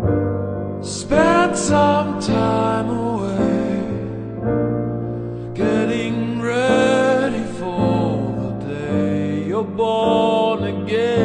Spend some time away, getting ready for the day you're born again.